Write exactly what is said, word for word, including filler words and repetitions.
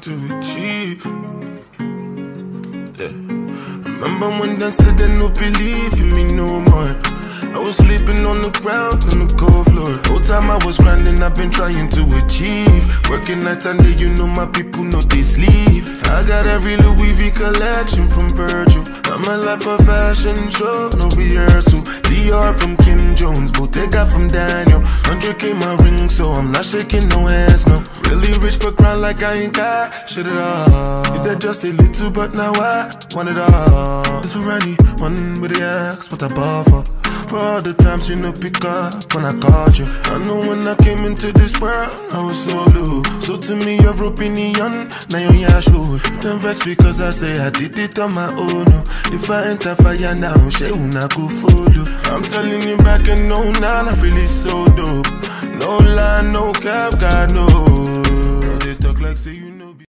to achieve. Yeah. Remember when they said they no believe in me no more. I was sleeping on the ground on the cold floor. Whole time I was grinding, I've been trying to achieve. Working night and day, you know my people know they sleep. I got every Louis V collection from Virgil. I'm a life of fashion show, no rehearsal. D R from Kim Jones, Bottega from Daniel. one hundred K my ring, so I'm not shaking no hands, no. Really rich but grind like I ain't got shit at all. You did just a little, but now I want it all. This for any one with the axe, what I bought for. For all the times you no pick up when I called you. I know when I came into this world, I was so low. So to me, you're opinion, now you're your shoe. Don't vex because I say I did it on my own. If I enter fire now, she una go follow. I'm telling you back and no, now I really so dope. No lie, no cap, God no. They talk like say you know.